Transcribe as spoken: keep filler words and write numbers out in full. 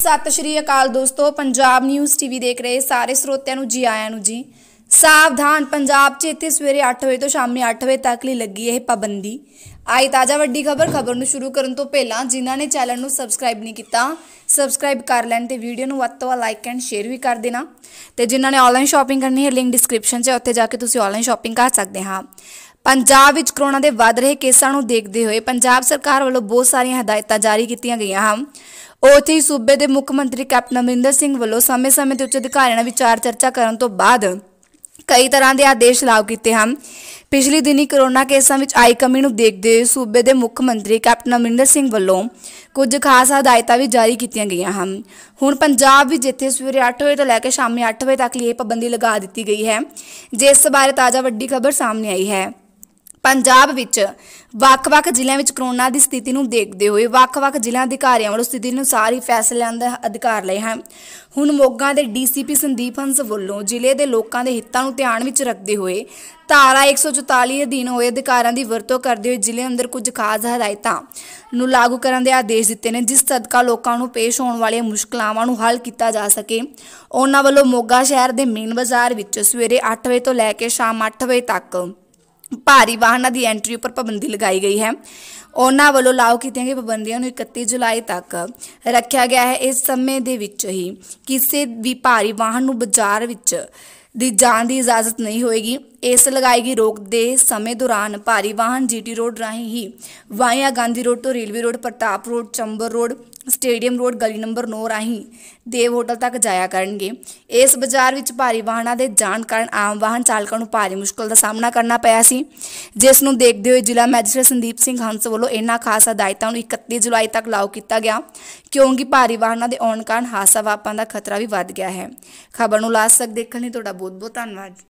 सत श्री अकाल दोस्तों, पंजाब न्यूज़ टीवी देख रहे सारे स्रोतिਆਂ ਨੂੰ जी आया ਨੂੰ जी। सावधान, पंजाब च इत्थे सवेरे अठ बजे तो शामी अठ बजे तक ਲਈ ਲੱਗੀ ਇਹ ਪਾਬੰਦੀ। आई ताज़ा वड्डी खबर खबर ਨੂੰ शुरू ਕਰਨ ਤੋਂ ਪਹਿਲਾਂ ਜਿਨ੍ਹਾਂ ਨੇ ਚੈਨਲ ਨੂੰ ਸਬਸਕ੍ਰਾਈਬ नहीं ਕੀਤਾ ਸਬਸਕ੍ਰਾਈਬ कर ਲੈਣ ਤੇ ਵੀਡੀਓ ਨੂੰ ਵੱਧ ਤੋਂ ਵੱਧ ਲਾਈਕ ਐਂਡ ਸ਼ੇਅਰ ਵੀ ਕਰ ਦੇਣਾ ਤੇ ਜਿਨ੍ਹਾਂ ਨੇ ਆਨਲਾਈਨ ਸ਼ਾਪਿੰਗ ਕਰਨੀ ਹੈ ਲਿੰਕ ਡਿਸਕ੍ਰਿਪਸ਼ਨ 'ਚ ਉੱਥੇ ਜਾ ਕੇ ਤੁਸੀਂ ਆਨਲਾਈਨ ਸ਼ਾਪਿੰਗ ਕਰ ਸਕਦੇ ਹਾਂ। पंजाब विच कोरोना के वध रहे केसां नूं देखदे होए पंजाब सरकार वालों बहुत सारियां हदायतां जारी कीतियां गईयां हन। उत्थे ही सूबे के मुख मंत्री कैप्टन अमरिंदर सिंह वालों समय समय ते उच्च अधिकारियों नाल विचार चर्चा करन तो बाद कई तरह के आदेश लागू किए हैं। पिछले दिनी कोरोना केसां विच आई कमी नूं देखदे होए सूबे के मुख मंत्री कैप्टन अमरिंदर सिंह वालों कुछ खास हदायतां भी जारी कीतियां गईयां हन। हुण पंजाब विच जिथे सवेरे अठ बजे तो लैके शामी अठ बजे तक लिए पाबंदी लगा दी गई है, जिस बारे ताज़ा वड्डी खबर सामने आई है। पंजाब विच ਵੱਖ-ਵੱਖ ਜ਼ਿਲ੍ਹਿਆਂ ਵਿੱਚ कोरोना की स्थिति ਨੂੰ देखते हुए ਵੱਖ-ਵੱਖ ਜ਼ਿਲ੍ਹਾ ਅਧਿਕਾਰੀਆਂ ਵੱਲੋਂ स्थिति अनुसार ही फैसले ਲੈਣ ਦਾ ਅਧਿਕਾਰ ਲਏ ਹਨ। ਹੁਣ ਮੋਗਾ ਦੇ ਡੀਸੀਪੀ ਸੰਦੀਪ ਹੰਸ ਵੱਲੋਂ ਜ਼ਿਲ੍ਹੇ ਦੇ ਲੋਕਾਂ ਦੇ ਹਿੱਤਾਂ ਨੂੰ ਧਿਆਨ ਵਿੱਚ ਰੱਖਦੇ ਹੋਏ ਧਾਰਾ एक सौ चौताली ਅਧੀਨ ਹੋਏ ਅਧਿਕਾਰਾਂ ਦੀ ਵਰਤੋਂ ਕਰਦੇ ਹੋਏ ਜ਼ਿਲ੍ਹੇ ਅੰਦਰ ਕੁਝ ਖਾਸ ਹਦਾਇਤਾਂ ਨੂੰ ਲਾਗੂ ਕਰਨ ਦੇ ਆਦੇਸ਼ ਦਿੱਤੇ ਨੇ, ਜਿਸ ਸਦਕਾ ਲੋਕਾਂ ਨੂੰ ਪੇਸ਼ ਹੋਣ ਵਾਲੀਆਂ ਮੁਸ਼ਕਲਾਂ ਨੂੰ ਹੱਲ ਕੀਤਾ ਜਾ ਸਕੇ। ਉਹਨਾਂ ਵੱਲੋਂ ਮੋਗਾ ਸ਼ਹਿਰ ਦੇ ਮੇਨ ਬਾਜ਼ਾਰ ਵਿੱਚ ਸਵੇਰੇ ਅੱਠ ਵਜੇ ਤੋਂ ਲੈ ਕੇ ਸ਼ਾਮ ਅੱਠ ਵਜੇ ਤੱਕ भारी वाहनों की एंट्री पर पाबंदी लगाई गई है। उन्होंने वालों लागू की गई पाबंदियों को इकतीस जुलाई तक रखा गया है। इस समय दे विच ही किसी भी भारी वाहन को बाजार विच दी जान की इजाजत नहीं होएगी। इस लगाई गई रोक के समय दौरान भारी वाहन जीटी रोड राही ही वाया गांधी रोड तो railway road, Pratap road, Chambar road, stadium road, गली नंबर नौ राही देव होटल तक जाया करेंगे। इस बाजार विच भारी वाहनों के जाण कारण आम वाहन चालकों को भारी मुश्किल का सामना करना पाया सी, जिस नूं देखते हुए जिला मैजिस्ट्रेट संदीप सिंह हंस वालों इन्हां खास हदायतां नूं इकतीस जुलाई तक लागू किया गया, क्योंकि भारी वाहनों के आउण कारण हादसा वापरन का खतरा भी वध गया है। खबर नूं लास्ट तक देखण लई तुहाडा बहुत बहुत धन्नवाद।